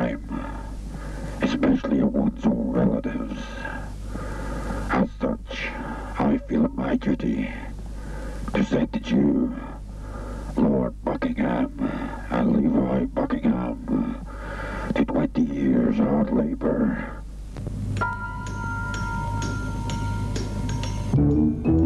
crime, especially of one's own relatives. As such, I feel it my duty to sentence you, Lord Buckingham and Levi Buckingham, to 20 years hard labour.